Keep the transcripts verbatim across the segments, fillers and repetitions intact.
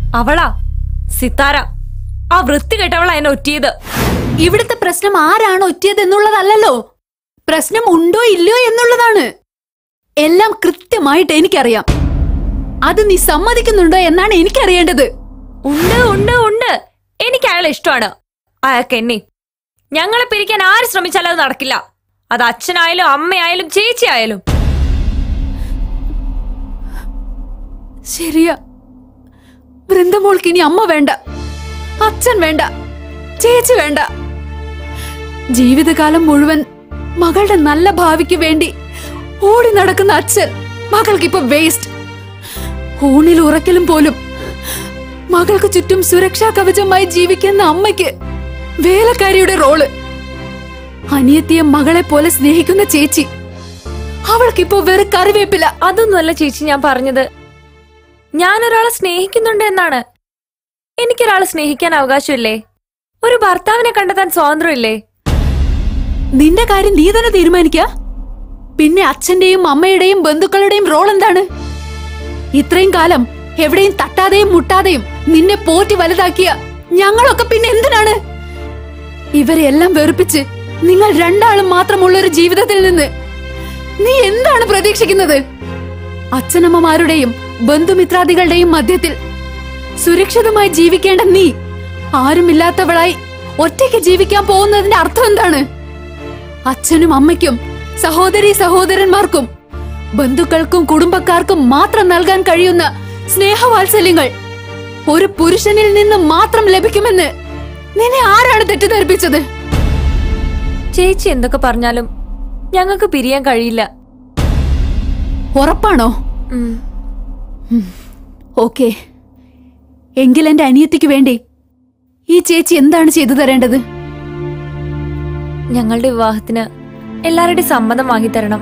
അവളാ സിത്താര. ആ വൃത്തി കെട്ടവളാ എന്നെ ഒറ്റിയത്. ഇവിടുത്തെ പ്രശ്നം ആരാണ് ഒറ്റിയത് എന്നുള്ളതല്ലോ, പ്രശ്നം ഉണ്ടോ ഇല്ലയോ എന്നുള്ളതാണ്. എല്ലാം കൃത്യമായിട്ട് എനിക്കറിയാം. അത് നീ സമ്മതിക്കുന്നുണ്ടോ എന്നാണ് എനിക്കറിയേണ്ടത്. ഉണ്ട് ഉണ്ട് ഉണ്ട് എനിക്ക് അയാളെ ഇഷ്ടമാണ്. അയാൾക്ക് എന്നെ. ഞങ്ങളെ പിരിക്കാൻ ആര് ശ്രമിച്ചാലും അത് നടക്കില്ല. അത് അച്ഛനായാലും അമ്മയായാലും ചേച്ചി ആയാലും. ശരിയാ, വൃന്ദമോൾക്ക് ഇനി അമ്മ വേണ്ട, അച്ഛൻ വേണ്ട, ചേച്ചി വേണ്ട. ജീവിതകാലം മുഴുവൻ മകളുടെ നല്ല ഭാവിക്ക് വേണ്ടി ഓടി നടക്കുന്ന അച്ഛൻ മകൾക്കിപ്പോ വേസ്റ്റ്. ഊണിൽ ഉറക്കലും പോലും മകൾക്ക് ചുറ്റും സുരക്ഷാ കവചമായി ജീവിക്കുന്ന അമ്മയ്ക്ക് വേലക്കാരിയുടെ റോള്. അനിയത്തിയെ മകളെ പോലെ സ്നേഹിക്കുന്ന ചേച്ചി, അവൾക്കിപ്പോ വേറെ കറിവേപ്പില്ല. അതൊന്നുമല്ല ചേച്ചി ഞാൻ പറഞ്ഞത്. ഞാനൊരാളെ സ്നേഹിക്കുന്നുണ്ട് എന്നാണ്. എനിക്കൊരാളെ സ്നേഹിക്കാൻ അവകാശമില്ലേ? ഒരു ഭർത്താവിനെ കണ്ടെത്താൻ സ്വാതന്ത്ര്യമില്ലേ? നിന്റെ കാര്യം നീ തന്നെ തീരുമാനിക്ക. പിന്നെ അച്ഛന്റെയും അമ്മയുടെയും ബന്ധുക്കളുടെയും റോൾ എന്താണ്? ഇത്രയും കാലം എവിടെയും തട്ടാതെയും മുട്ടാതെയും നിന്നെ പോറ്റി വലുതാക്കിയ ഞങ്ങളൊക്കെ പിന്നെ എന്തിനാണ്? ഇവരെല്ലാം വെറുപ്പിച്ച് നിങ്ങൾ രണ്ടാളും മാത്രമുള്ള ഒരു ജീവിതത്തിൽ നിന്ന് നീ എന്താണ് പ്രതീക്ഷിക്കുന്നത്? അച്ഛനമ്മമാരുടെയും ബന്ധുമിത്രാദികളുടെയും മധ്യത്തിൽ സുരക്ഷിതമായി ജീവിക്കേണ്ട നീ ആരുമില്ലാത്തവളായി ഒറ്റയ്ക്ക് ജീവിക്കാൻ പോകുന്നതിന്റെ അർത്ഥം എന്താണ്? അച്ഛനും അമ്മയ്ക്കും സഹോദരി സഹോദരന്മാർക്കും ബന്ധുക്കൾക്കും കുടുംബക്കാർക്കും മാത്രം നൽകാൻ കഴിയുന്ന സ്നേഹവാത്സല്യങ്ങൾ ഒരു പുരുഷനിൽ നിന്ന് മാത്രം ലഭിക്കുമെന്ന് നിന്നെ ആരാണ് തെറ്റിദ്ധരിപ്പിച്ചത്? ചേച്ചി എന്തൊക്കെ പറഞ്ഞാലും ഞങ്ങൾക്ക് പിരിയാൻ കഴിയില്ല. ഉറപ്പാണോ? ഓക്കെ, എങ്കിൽ എന്റെ അനിയത്തിക്ക് വേണ്ടി ഈ ചേച്ചി എന്താണ് ചെയ്തു തരേണ്ടത്? ഞങ്ങളുടെ വിവാഹത്തിന് എല്ലാവരുടെയും സമ്മതം വാങ്ങിത്തരണം.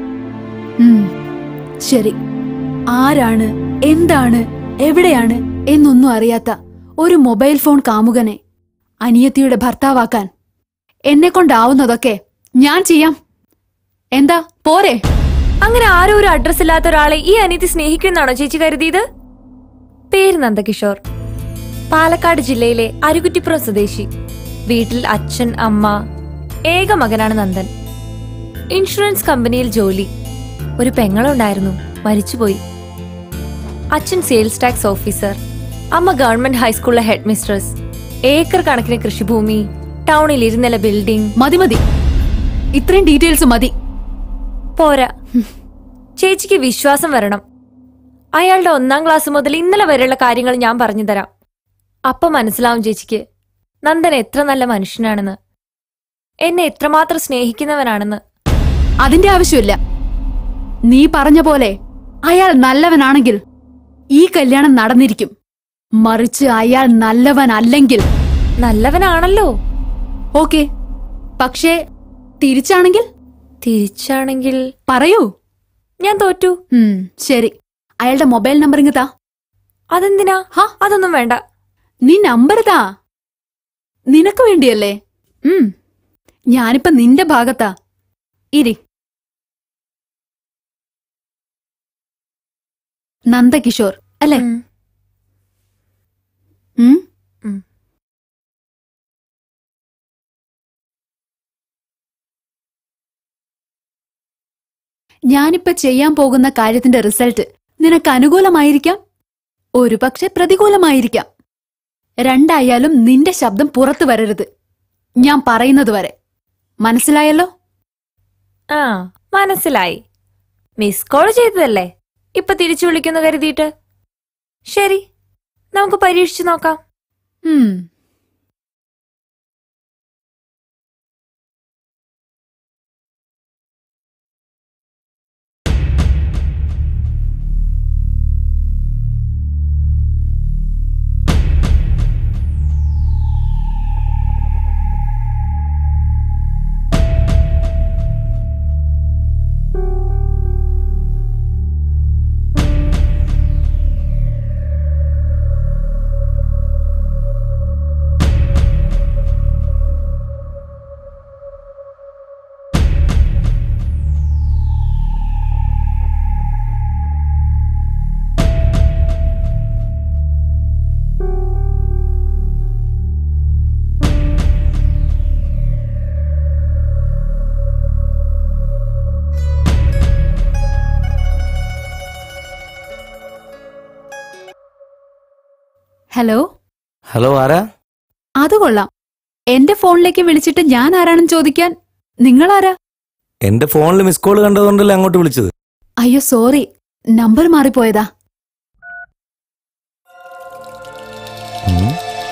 ശരി. ആരാണ്, എന്താണ്, എവിടെയാണ് എന്നൊന്നും അറിയാത്ത ഒരു മൊബൈൽ ഫോൺ കാമുകനെ അനിയത്തിയുടെ ഭർത്താവാക്കാൻ എന്നെ കൊണ്ടാവുന്നതൊക്കെ ഞാൻ ചെയ്യാം. എന്താ പോരെ? അങ്ങനെ ആരോ ഒരു അഡ്രസ് ഇല്ലാത്ത ഒരാളെ ഈ അനിയത്തി സ്നേഹിക്കുന്നാണോ ചേച്ചി കരുതിയത്? പേര് നന്ദകിഷോർ, പാലക്കാട് ജില്ലയിലെ അരുകുറ്റിപ്പുറം സ്വദേശി. വീട്ടിൽ അച്ഛൻ, അമ്മ, ഏക മകനാണ് നന്ദൻ. ഇൻഷുറൻസ് കമ്പനിയിൽ ജോലി. ഒരു പെങ്ങളുണ്ടായിരുന്നു, മരിച്ചുപോയി. അച്ഛൻ സെയിൽസ് ടാക്സ് ഓഫീസർ, അമ്മ ഗവൺമെന്റ് ഹൈസ്കൂളിലെ ഹെഡ് മിസ്ട്രസ്. ഏക്കർ കണക്കിന് കൃഷിഭൂമി, ടൗണിൽ ഇരുനില ബിൽഡിംഗ്. മതി മതി, ഇത്രയും ഡീറ്റെയിൽസ് മതി. പോരാ, ചേച്ചിക്ക് വിശ്വാസം വരണം. അയാളുടെ ഒന്നാം ക്ലാസ് മുതൽ ഇന്നലെ വരെയുള്ള കാര്യങ്ങൾ ഞാൻ പറഞ്ഞു തരാം. അപ്പൊ മനസ്സിലാവും ചേച്ചിക്ക് നന്ദൻ എത്ര നല്ല മനുഷ്യനാണെന്ന്, എന്നെ എത്രമാത്രം സ്നേഹിക്കുന്നവനാണെന്ന്. അതിന്റെ ആവശ്യമില്ല. നീ പറഞ്ഞ പോലെ അയാൾ നല്ലവനാണെങ്കിൽ ഈ കല്യാണം നടന്നിരിക്കും. മറിച്ച് അയാൾ നല്ലവനല്ലെങ്കിൽ. നല്ലവനാണല്ലോ. ഓക്കെ, പക്ഷേ തിരിച്ചാണെങ്കിൽ? തിരിച്ചാണെങ്കിൽ പറയൂ. ഞാൻ തോറ്റു. ശരി, അയാളുടെ മൊബൈൽ നമ്പർ ഇങ്ങ് താ. അതെന്തിനാ? അതൊന്നും വേണ്ട. നീ നമ്പർ താ. നിനക്ക് വേണ്ടിയല്ലേ? ഞാനിപ്പോ നിന്റെ ഭാഗത്താ. ഇരി. നന്ദകിഷോർ അല്ലേ? ഞാനിപ്പോ ചെയ്യാൻ പോകുന്ന കാര്യത്തിന്റെ റിസൾട്ട് നിനക്ക് അനുകൂലമായിരിക്കാം, ഒരുപക്ഷെ പ്രതികൂലമായിരിക്കാം. രണ്ടായാലും നിന്റെ ശബ്ദം പുറത്തു വരരുത്, ഞാൻ പറയുന്നത് വരെ. മനസ്സിലായല്ലോ? ആ, മനസ്സിലായി. മിസ് കോൾ ചെയ്തതല്ലേ ഇപ്പൊ തിരിച്ചു വിളിക്കുന്നു കരുതിയിട്ട്. ശരി, നമുക്ക് പരീക്ഷിച്ചു നോക്കാം. ഹലോ ഹലോ, ആരാ? അത് കൊള്ളാം. എന്റെ ഫോണിലേക്ക് വിളിച്ചിട്ട് ഞാൻ ആരാണെന്ന് ചോദിക്കാൻ നിങ്ങൾ ആരാ? എന്റെ ഫോണിൽ മിസ് കോൾ കണ്ടതുകൊണ്ടല്ലേ അങ്ങോട്ട് വിളിച്ചത്. അയ്യോ സോറി, നമ്പർ മാറിപ്പോയതാ. ഉം.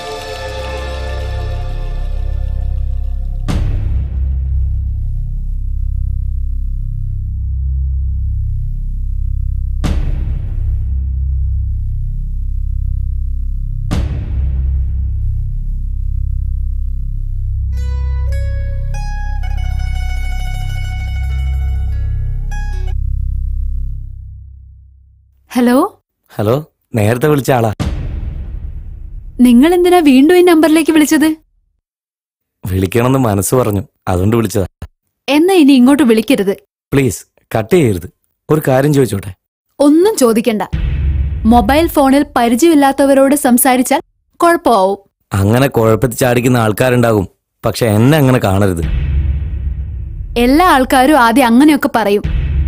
ഹലോ ഹലോ, നേരത്തെ വിളിച്ച ആളാ. നിങ്ങൾ എന്തിനാ വീണ്ടും ഈ നമ്പറിലേക്ക് വിളിച്ചത്? വിളിക്കണമെന്ന് മനസ്സ് പറഞ്ഞു, അതുകൊണ്ട് വിളിച്ചതാ. എന്നാ ഇനി ഇങ്ങോട്ട് വിളിക്കരുത് പ്ലീസ് കട്ട് ചെയ്യരുത്. ഒരു കാര്യം ചോദിച്ചോട്ടെ? ഒന്നും ചോദിക്കണ്ട. മൊബൈൽ ഫോണിൽ പരിചയമില്ലാത്തവരോട് സംസാരിച്ചാൽ കുഴപ്പമാവും. അങ്ങനെ കുഴപ്പത്തിൽ ചാടിക്കുന്ന ആൾക്കാരുണ്ടാകും, പക്ഷെ എന്നെ അങ്ങനെ കാണരുത്. എല്ലാ ആൾക്കാരും ആദ്യം അങ്ങനെയൊക്കെ പറയും.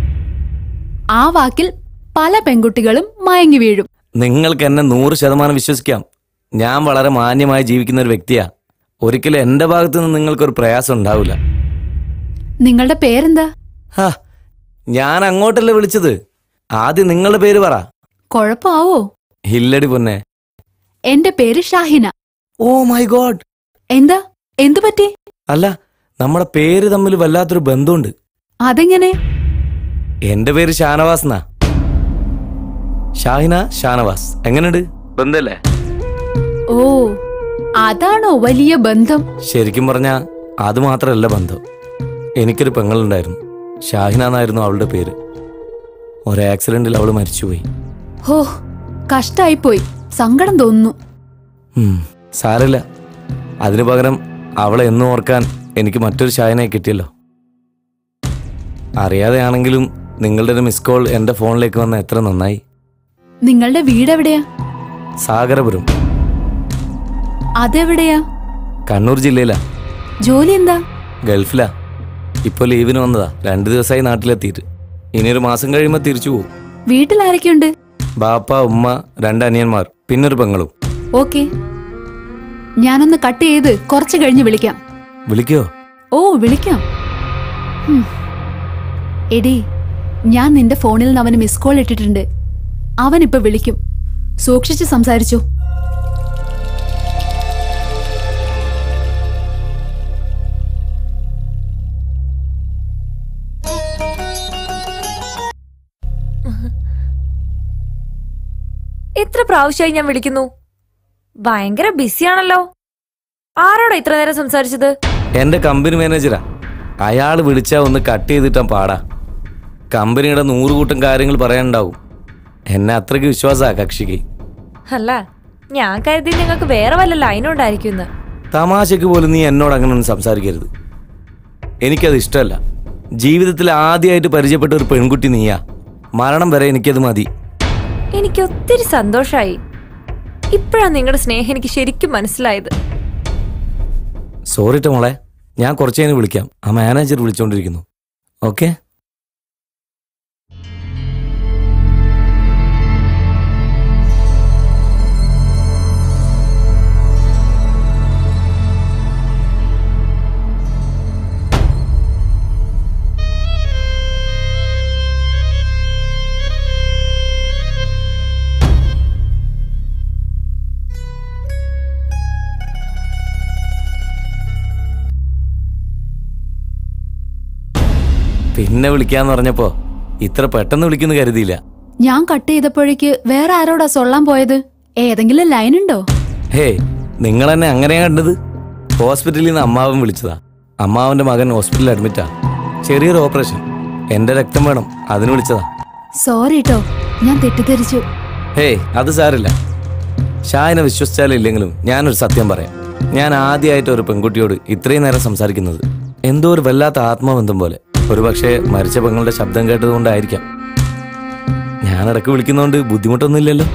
ആ വാക്കിൽ പല പെൺകുട്ടികളും മയങ്ങി വീഴും. നിങ്ങൾക്ക് എന്നെ നൂറ് ശതമാനം വിശ്വസിക്കാം. ഞാൻ വളരെ മാന്യമായി ജീവിക്കുന്ന ഒരു വ്യക്തിയാ. ഒരിക്കലും എന്റെ ഭാഗത്തു നിന്ന് നിങ്ങൾക്കൊരു പ്രയാസം ഉണ്ടാവില്ല. നിങ്ങളുടെ പേരെന്താ? ഹാ, ഞാൻ അങ്ങോട്ടല്ലേ വിളിച്ചത്. ആദ്യം നിങ്ങളുടെ പേര് പറ. കുഴപ്പമാവോ? ഇല്ലടി പൊന്നെ. എന്റെ പേര് ഷാഹിന. Oh my God. എന്താ? എന്തു പറ്റി? അല്ല, നമ്മുടെ പേര് തമ്മിൽ വല്ലാത്തൊരു ബന്ധമുണ്ട്. അതെങ്ങനെ? എന്റെ പേര് ഷാനവാസ് എന്നാ. ഷാഹിന ഷാനവാസ്, എങ്ങനെയുണ്ട്? ബന്ധല്ലേ? ഓ, അതാണോ വലിയ ബന്ധം? ശരിക്കും പറഞ്ഞാ അത് മാത്രമല്ല ബന്ധം. എനിക്കൊരു പെങ്ങളുണ്ടായിരുന്നു, ഷാഹിന എന്നായിരുന്നു അവളുടെ പേര്. ഒരു ആക്സിഡന്റിൽ അവള് മരിച്ചുപോയി. ഹോ, കഷ്ടായിപ്പോയി. സങ്കടം തോന്നുന്നു. സാരമില്ല. അതിനു പകരം അവളെ എന്നും ഓർക്കാൻ എനിക്ക് മറ്റൊരു ഷാഹിനയെ കിട്ടിയല്ലോ. അറിയാതെയാണെങ്കിലും നിങ്ങളുടെ ഒരു മിസ് കോൾ എന്റെ ഫോണിലേക്ക് വന്ന എത്ര നന്നായി. നിങ്ങളുടെ വീടെവിടെയാ? സാഗരപുരം. അതെവിടെയാ? കണ്ണൂർ ജില്ലയിലാ. ജോലി എന്താ? ഗൾഫിലാ. ഇപ്പൊ ലീവിന് വന്നതാ. രണ്ടു ദിവസമായി നാട്ടിലെത്തിയിട്ട്. ഇനിയൊരു മാസം കഴിയുമ്പോ തിരിച്ചു പോകും. വീട്ടിൽ ആരൊക്കെയുണ്ട്? ബാപ്പ, ഉമ്മ, രണ്ട് അനിയന്മാർ, പിന്നൊരു പെങ്ങളും. ഓക്കെ, ഞാനൊന്ന് കട്ട് ചെയ്ത് കുറച്ച് കഴിഞ്ഞ് വിളിക്കാം. വിളിക്കോ? ഓ വിളിക്കാം. ഹും. എടി, ഞാൻ നിന്റെ ഫോണിൽ നിന്ന് അവന് മിസ് കോൾ ഇട്ടിട്ടുണ്ട്. അവനിപ്പോ വിളിക്കും. സൂക്ഷിച്ച് സംസാരിച്ചു. എത്ര പ്രാവശ്യമായി ഞാൻ വിളിക്കുന്നു? ഭയങ്കര ബിസിയാണല്ലോ. ആരോടാ ഇത്ര നേരം സംസാരിച്ചത്? എന്റെ കമ്പനി മാനേജരാ. അയാൾ വിളിച്ചാ ഒന്ന് കട്ട് ചെയ്തിട്ടാ പാടാ. കമ്പനിയുടെ നൂറുകൂട്ടം കാര്യങ്ങൾ പറയാനുണ്ടാവും. എന്നെ അത്രയ്ക്ക് വിശ്വാസാ കക്ഷിക്ക്. അല്ല, ഞാൻ കരുതി നിങ്ങൾക്ക് വേറെ വല്ല ലൈനും ഉണ്ടായിരിക്കും. തമാശക്ക് പോലും നീ എന്നോട് അങ്ങനെ ഒന്നും സംസാരിക്കരുത്. എനിക്കത് ഇഷ്ടമല്ല. ജീവിതത്തിൽ ആദ്യമായിട്ട് പരിചയപ്പെട്ട ഒരു പെൺകുട്ടി നീയാ. മരണം വരെ എനിക്കത് മതി. എനിക്ക് ഒത്തിരി സന്തോഷായി. ഇപ്പോഴാണ് നിങ്ങളുടെ സ്നേഹം എനിക്ക് ശരിക്കും മനസ്സിലായത്. സോറിട്ടോ മോളെ, ഞാൻ കുറച്ചു കഴിഞ്ഞ് വിളിക്കാം. ആ മാനേജർ വിളിച്ചോണ്ടിരിക്കുന്നു. ഓക്കെ. പിന്നെ വിളിക്കാന്ന് പറഞ്ഞപ്പോ ഇത്ര പെട്ടെന്ന് വിളിക്കുന്നു കരുതിയില്ല. ഞാൻ കട്ട് ചെയ്തപ്പോഴേക്ക് വേറെ ആരോടാ സൊള്ളാൻ പോയത്? ഏതെങ്കിലും ലൈൻ ഉണ്ടോ? ഹേ, നിങ്ങൾ എന്നെ അങ്ങനെയാ കണ്ടത്? ഹോസ്പിറ്റലിൽ നിന്ന് അമ്മാവൻ വിളിച്ചതാ. അമ്മാവന്റെ മകൻ ഹോസ്പിറ്റലിൽ അഡ്മിറ്റാ. ചെറിയൊരു ഓപ്പറേഷൻ. എന്റെ രക്തം വേണം, അതിന് വിളിച്ചതാ. സോറി ട്ടോ, ഞാൻ തെറ്റിദ്ധരിച്ചു. ഹേ, അത് സാരില്ല. ഷാഹിനെ വിശ്വസിച്ചാലും ഇല്ലെങ്കിലും ഞാനൊരു സത്യം പറയാം. ഞാൻ ആദ്യമായിട്ട് ഒരു പെൺകുട്ടിയോട് ഇത്രയും നേരം സംസാരിക്കുന്നത് എന്തോ ഒരു വല്ലാത്ത ആത്മബന്ധം പോലെ. ഒരു പക്ഷേ മരിച്ച പെങ്ങളുടെ ശബ്ദം കേട്ടതുകൊണ്ടായിരിക്കാം. ഞാനിടക്ക് വിളിക്കുന്നതുകൊണ്ട് ബുദ്ധിമുട്ടൊന്നുമില്ലല്ലോ.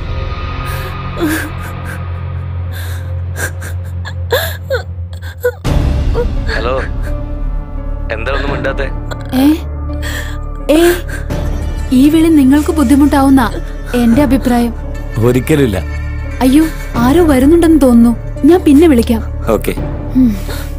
ഹലോ, എന്താ ഒന്നും മിണ്ടാത്തെ? ഏ ഏ ഈ വിളി നിങ്ങൾക്ക് ബുദ്ധിമുട്ടാവുന്ന എന്റെ അഭിപ്രായം. ഒരിക്കലുമില്ല. അയ്യോ, ആരോ വരുന്നുണ്ടെന്ന് തോന്നുന്നു. ഞാൻ പിന്നെ വിളിക്കാം. ഓക്കെ. ഉം.